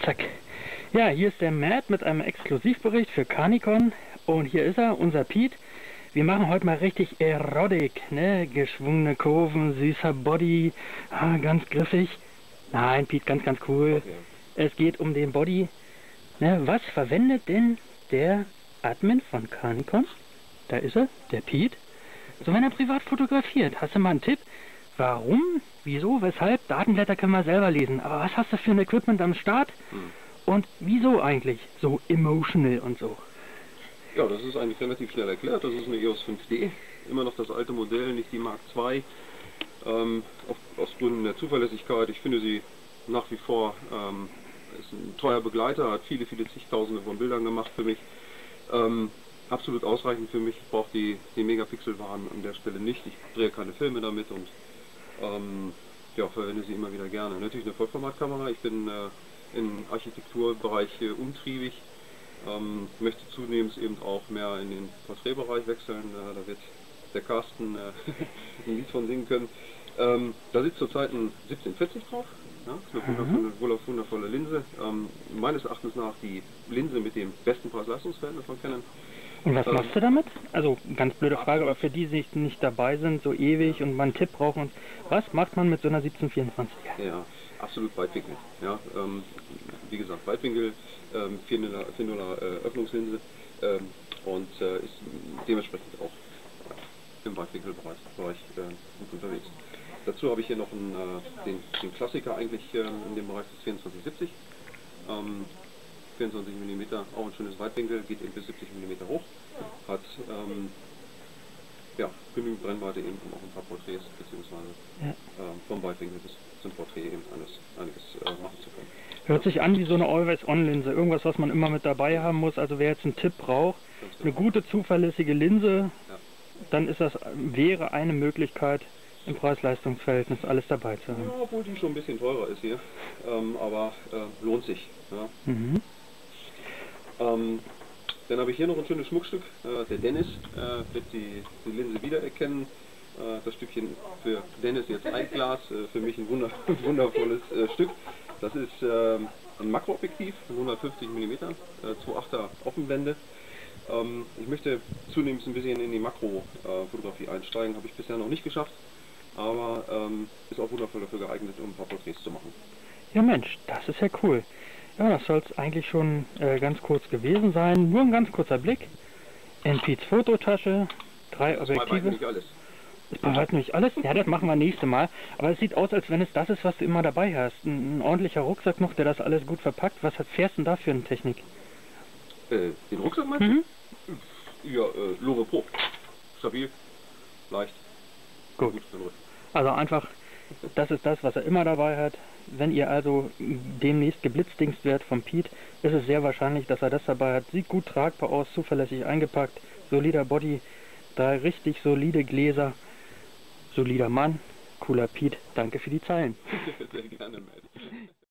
Zack. Ja, hier ist der Matt mit einem Exklusivbericht für Canicon. Und hier ist er, unser Pete. Wir machen heute mal richtig Erotik, ne? Geschwungene Kurven, süßer Body, ganz griffig. Nein, Pete, ganz cool. Okay. Es geht um den Body. Ne? Was verwendet denn der Admin von Canicon? Da ist er, der Pete. So, wenn er privat fotografiert, hast du mal einen Tipp? Warum? Wieso? Weshalb? Datenblätter können wir selber lesen. Aber was hast du für ein Equipment am Start? Und wieso eigentlich so emotional und so? Ja, das ist eigentlich relativ schnell erklärt. Das ist eine EOS 5D. Immer noch das alte Modell, nicht die Mark II. Aus Gründen der Zuverlässigkeit. Ich finde sie nach wie vor ist ein treuer Begleiter, hat viele zigtausende von Bildern gemacht für mich. Absolut ausreichend für mich. Ich brauche die Megapixel-Waren an der Stelle nicht. Ich drehe keine Filme damit und ja, verwende sie immer wieder gerne. Natürlich eine Vollformatkamera. Ich bin im Architekturbereich umtriebig. Möchte zunehmend eben auch mehr in den Porträtbereich wechseln. Da wird der Carsten ein Lied von singen können. Da sitzt zurzeit ein 1740 drauf. Ja, ist eine wundervolle Linse. Meines Erachtens nach die Linse mit dem besten Preis-Leistungs-Verhältnis von Canon. Und was machst du damit? Also ganz blöde Frage, aber für die, die nicht dabei sind, so ewig und mal einen Tipp brauchen. Was macht man mit so einer 1724er? Ja, absolut Weitwinkel. Ja, wie gesagt, Weitwinkel, 4.0er Öffnungslinse und ist dementsprechend auch im Weitwinkelbereich gut unterwegs. Dazu habe ich hier noch den Klassiker eigentlich in dem Bereich des 2470. 24 mm, auch ein schönes Weitwinkel, geht eben bis 70 mm hoch, hat ja, genügend Brennweite eben auch ein paar Porträts, beziehungsweise vom Weitwinkel bis zum Porträt eben einiges machen zu können. Hört sich an wie so eine Always-On-Linse, irgendwas, was man immer mit dabei haben muss. Also wer jetzt einen Tipp braucht, eine gute, zuverlässige Linse, dann ist wäre eine Möglichkeit, im Preis-Leistungs-Verhältnis alles dabei zu haben. Ja, obwohl die schon ein bisschen teurer ist hier, aber lohnt sich. Ja. Dann habe ich hier noch ein schönes Schmuckstück, der Dennis wird die Linse wiedererkennen. Das Stückchen für Dennis jetzt ein Glas, für mich ein wundervolles Stück. Das ist ein Makroobjektiv, 150 mm, 2,8er Offenblende. Ich möchte zunehmend ein bisschen in die Makrofotografie einsteigen, habe ich bisher noch nicht geschafft, aber ist auch wundervoll dafür geeignet, um ein paar Porträts zu machen. Ja Mensch, das ist ja cool. Ja, das soll es eigentlich schon ganz kurz gewesen sein. Nur ein ganz kurzer Blick in Pete's Fototasche, 3 Objektive. Nicht alles. Das war nicht alles? Ja, das machen wir nächstes Mal. Aber es sieht aus, als wenn es das ist, was du immer dabei hast. Ein ordentlicher Rucksack noch, der das alles gut verpackt. Was fährst du denn da für eine Technik? Den Rucksack meinst du? Ja, Lore Pro. Stabil, leicht. Gut. Also einfach, das ist das, was er immer dabei hat. Wenn ihr also demnächst geblitzdingst werdet vom Pete, ist es sehr wahrscheinlich, dass er das dabei hat. Sieht gut tragbar aus, zuverlässig eingepackt, solider Body, 3 richtig solide Gläser, solider Mann, cooler Pete. Danke für die Zeilen. Sehr gerne, Matt.